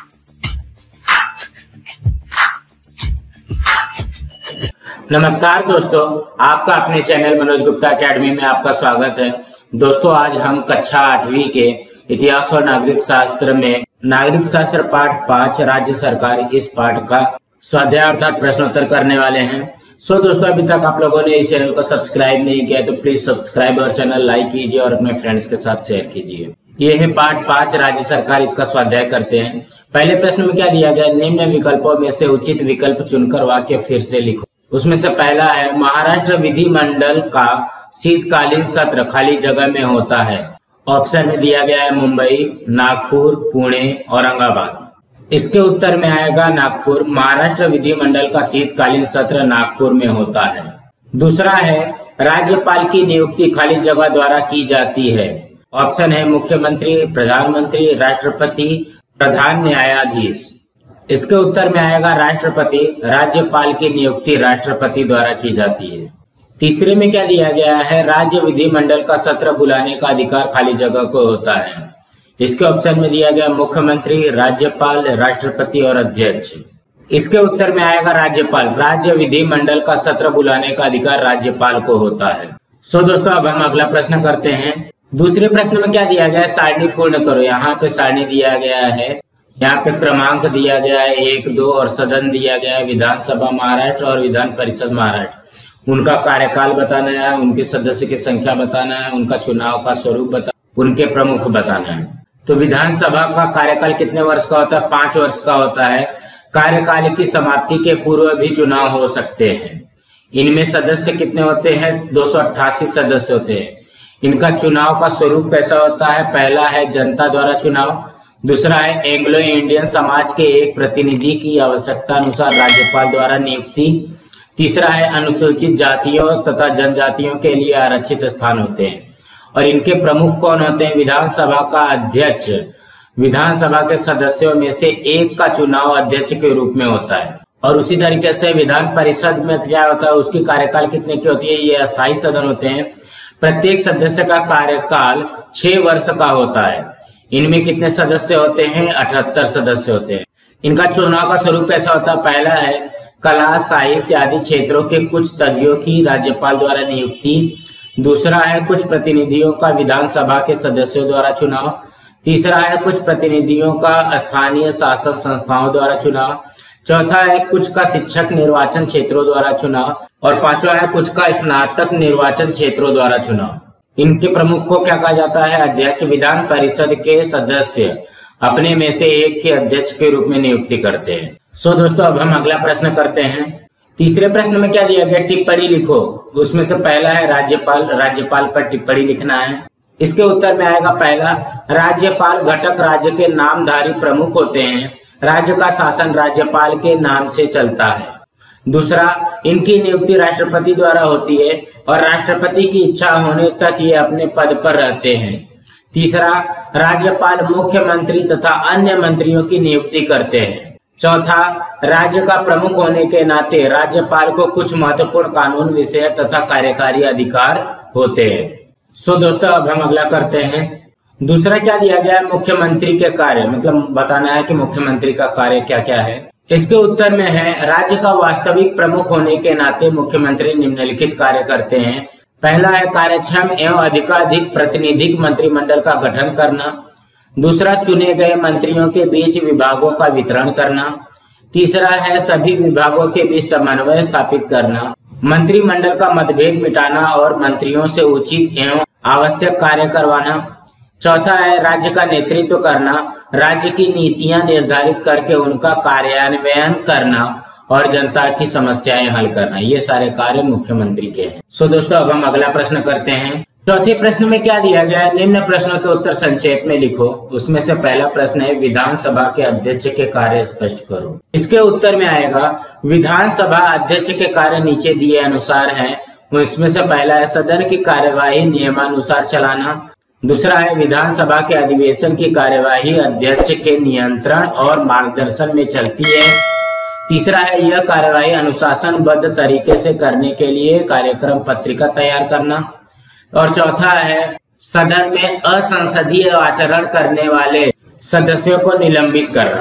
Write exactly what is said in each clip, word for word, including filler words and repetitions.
नमस्कार दोस्तों, आपका अपने चैनल मनोज गुप्ता एकेडमी में आपका स्वागत है। दोस्तों, आज हम कक्षा आठवीं के इतिहास और नागरिक शास्त्र में नागरिक शास्त्र पाठ पाँच राज्य सरकार इस पाठ का स्वाध्याय अर्थात प्रश्नोत्तर करने वाले हैं। सो दोस्तों, अभी तक आप लोगों ने इस चैनल को सब्सक्राइब नहीं किया तो प्लीज सब्सक्राइब और चैनल लाइक कीजिए और अपने फ्रेंड्स के साथ शेयर कीजिए। ये है पाठ पाँच राज्य सरकार, इसका स्वाध्याय करते हैं। पहले प्रश्न में क्या दिया गया, निम्न विकल्पों में से उचित विकल्प चुनकर वाक्य फिर से लिखो। उसमें से पहला है, महाराष्ट्र विधिमंडल का शीतकालीन सत्र खाली जगह में होता है। ऑप्शन में दिया गया है मुंबई, नागपुर, पुणे, औरंगाबाद। इसके उत्तर में आएगा नागपुर। महाराष्ट्र विधिमंडल का शीतकालीन सत्र नागपुर में होता है। दूसरा है, राज्यपाल की नियुक्ति खाली जगह द्वारा की जाती है। ऑप्शन है मुख्यमंत्री, प्रधानमंत्री, राष्ट्रपति, प्रधान न्यायाधीश। इसके उत्तर में आएगा राष्ट्रपति। राज्यपाल की नियुक्ति राष्ट्रपति द्वारा की जाती है। तीसरे में क्या दिया गया है, राज्य विधिमंडल का सत्र बुलाने का अधिकार खाली जगह को होता है। इसके ऑप्शन में दिया गया मुख्यमंत्री, राज्यपाल, राष्ट्रपति और अध्यक्ष। इसके उत्तर में आएगा राज्यपाल। राज्य विधिमंडल का सत्र बुलाने का अधिकार राज्यपाल को होता है। सो दोस्तों, अब हम अगला प्रश्न करते हैं। दूसरे प्रश्न में क्या दिया गया है, सारणी पूर्ण करो। यहाँ पे सारणी दिया गया है, यहाँ पे क्रमांक दिया गया है एक, दो और सदन दिया गया है। विधानसभा महाराष्ट्र और विधान परिषद महाराष्ट्र, उनका कार्यकाल बताना है, उनके सदस्य की संख्या बताना है, उनका चुनाव का स्वरूप बता, उनके प्रमुख बताना है। तो विधानसभा का कार्यकाल कितने वर्ष का होता है, पांच वर्ष का होता है। कार्यकाल की समाप्ति के पूर्व भी चुनाव हो सकते हैं। इनमें सदस्य कितने होते हैं, दो सौ अट्ठासी सदस्य होते हैं। इनका चुनाव का स्वरूप कैसा होता है, पहला है जनता द्वारा चुनाव, दूसरा है एंग्लो इंडियन समाज के एक प्रतिनिधि की आवश्यकता अनुसार राज्यपाल द्वारा नियुक्ति, तीसरा है अनुसूचित जातियों तथा जनजातियों के लिए आरक्षित स्थान होते हैं। और इनके प्रमुख कौन होते हैं, विधानसभा का अध्यक्ष। विधानसभा के सदस्यों में से एक का चुनाव अध्यक्ष के रूप में होता है। और उसी तरीके से विधान परिषद में क्या होता है, उसकी कार्यकाल कितने की होती है, ये अस्थायी सदन होते हैं। प्रत्येक सदस्य का कार्यकाल छह वर्ष का होता है। इनमें कितने सदस्य होते हैं, अठहत्तर सदस्य होते हैं। इनका चुनाव का स्वरूप कैसा होता है, पहला है कला, साहित्य आदि क्षेत्रों के कुछ तज्ञों की राज्यपाल द्वारा नियुक्ति, दूसरा है कुछ प्रतिनिधियों का विधानसभा के सदस्यों द्वारा चुनाव, तीसरा है कुछ प्रतिनिधियों का स्थानीय शासन संस्थाओं द्वारा चुनाव, चौथा है कुछ का शिक्षक निर्वाचन क्षेत्रों द्वारा चुनाव और पांचवा है कुछ का स्नातक निर्वाचन क्षेत्रों द्वारा चुनाव। इनके प्रमुख को क्या कहा जाता है, अध्यक्ष। विधान परिषद के सदस्य अपने में से एक के अध्यक्ष के रूप में नियुक्ति करते हैं। सो दोस्तों, अब हम अगला प्रश्न करते हैं। तीसरे प्रश्न में क्या दिया गया, टिप्पणी लिखो। उसमें से पहला है राज्यपाल। राज्यपाल पर टिप्पणी लिखना है। इसके उत्तर में आएगा पहला, राज्यपाल घटक राज्य के नामधारी प्रमुख होते हैं। राज्य का शासन राज्यपाल के नाम से चलता है। दूसरा, इनकी नियुक्ति राष्ट्रपति द्वारा होती है और राष्ट्रपति की इच्छा होने तक ये अपने पद पर रहते हैं। तीसरा, राज्यपाल मुख्यमंत्री तथा अन्य मंत्रियों की नियुक्ति करते हैं। चौथा, राज्य का प्रमुख होने के नाते राज्यपाल को कुछ महत्वपूर्ण कानून विषय तथा कार्यकारी अधिकार होते हैं। सो दोस्तों, अब हम अगला करते हैं। दूसरा क्या दिया गया है, मुख्यमंत्री के कार्य, मतलब बताना है कि मुख्यमंत्री का कार्य क्या क्या है। इसके उत्तर में है, राज्य का वास्तविक प्रमुख होने के नाते मुख्यमंत्री निम्नलिखित कार्य करते हैं। पहला है कार्यक्षम एवं अधिकाधिक प्रातिनिधिक मंत्रिमंडल का गठन करना। दूसरा, चुने गए मंत्रियों के बीच विभागों का वितरण करना। तीसरा है सभी विभागों के बीच समन्वय स्थापित करना। मंत्रिमंडल का मतभेद मिटाना और मंत्रियों से उचित एवं आवश्यक कार्य करवाना। चौथा है राज्य का नेतृत्व करना, राज्य की नीतियां निर्धारित करके उनका कार्यान्वयन करना और जनता की समस्याएं हल करना। ये सारे कार्य मुख्यमंत्री के हैं। सो दोस्तों, अब हम अगला प्रश्न करते हैं। चौथे प्रश्न में क्या दिया गया है, निम्न प्रश्नों के उत्तर संक्षेप में लिखो। उसमें से पहला प्रश्न है, विधानसभा के अध्यक्ष के कार्य स्पष्ट करो। इसके उत्तर में आएगा, विधानसभा अध्यक्ष के कार्य नीचे दिए अनुसार हैं। उसमें से पहला है सदन की कार्यवाही नियमानुसार चलाना। दूसरा है विधानसभा के अधिवेशन की कार्यवाही अध्यक्ष के नियंत्रण और मार्गदर्शन में चलती है। तीसरा है यह कार्यवाही अनुशासनबद्ध तरीके से करने के लिए कार्यक्रम पत्रिका तैयार करना। और चौथा है सदन में असंसदीय आचरण करने वाले सदस्यों को निलंबित करना।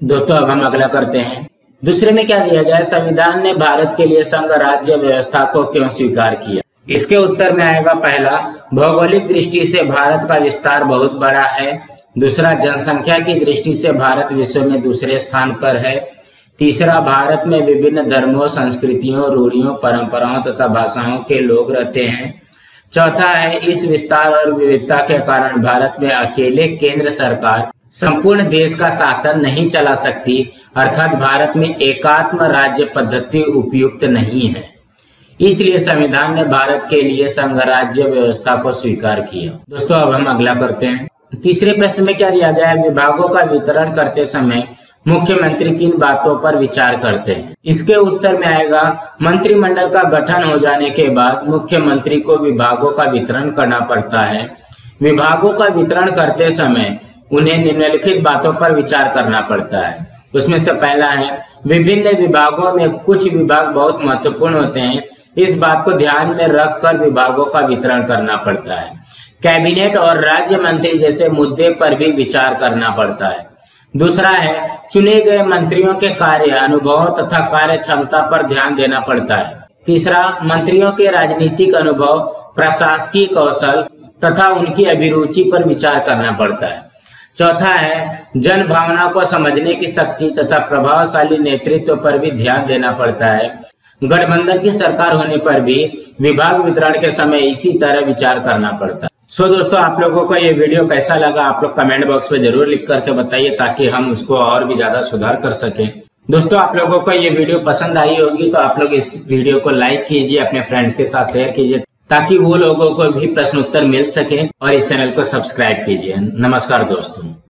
दोस्तों अब हम अगला करते हैं। दूसरे में क्या दिया गया है, संविधान ने भारत के लिए संघ राज्य व्यवस्था को क्यों स्वीकार किया। इसके उत्तर में आएगा पहला, भौगोलिक दृष्टि से भारत का विस्तार बहुत बड़ा है। दूसरा, जनसंख्या की दृष्टि से भारत विश्व में दूसरे स्थान पर है। तीसरा, भारत में विभिन्न धर्मों, संस्कृतियों, रूढ़ियों, परंपराओं तथा भाषाओं के लोग रहते हैं। चौथा है, इस विस्तार और विविधता के कारण भारत में अकेले केंद्र सरकार संपूर्ण देश का शासन नहीं चला सकती, अर्थात भारत में एकात्म राज्य पद्धति उपयुक्त नहीं है। इसलिए संविधान ने भारत के लिए संघ राज्य व्यवस्था को स्वीकार किया। दोस्तों अब हम अगला करते हैं। तीसरे प्रश्न में क्या दिया गया है, विभागों का वितरण करते समय मुख्यमंत्री किन बातों पर विचार करते हैं। इसके उत्तर में आएगा, मंत्रिमंडल का गठन हो जाने के बाद मुख्यमंत्री को विभागों का वितरण करना पड़ता है। विभागों का वितरण करते समय उन्हें निम्नलिखित बातों पर विचार करना पड़ता है। उसमें से पहला है, विभिन्न विभागों में कुछ विभाग बहुत महत्वपूर्ण होते हैं, इस बात को ध्यान में रखकर विभागों का वितरण करना पड़ता है। कैबिनेट और राज्य मंत्री जैसे मुद्दे पर भी विचार करना पड़ता है। दूसरा है, चुने गए मंत्रियों के कार्य अनुभव तथा कार्य क्षमता पर ध्यान देना पड़ता है। तीसरा, मंत्रियों के राजनीतिक अनुभव, प्रशासकीय कौशल तथा उनकी अभिरुचि पर विचार करना पड़ता है। चौथा है, जन भावना को समझने की शक्ति तथा प्रभावशाली नेतृत्व पर भी ध्यान देना पड़ता है। गठबंधन की सरकार होने पर भी विभाग वितरण के समय इसी तरह विचार करना पड़ता है। सो दोस्तों, आप लोगों को ये वीडियो कैसा लगा आप लोग कमेंट बॉक्स में जरूर लिख करके बताइए, ताकि हम उसको और भी ज्यादा सुधार कर सकें। दोस्तों, आप लोगों को ये वीडियो पसंद आई होगी तो आप लोग इस वीडियो को लाइक कीजिए, अपने फ्रेंड्स के साथ शेयर कीजिए, ताकि वो लोगों को भी प्रश्न उत्तर मिल सके, और इस चैनल को सब्सक्राइब कीजिए। नमस्कार दोस्तों।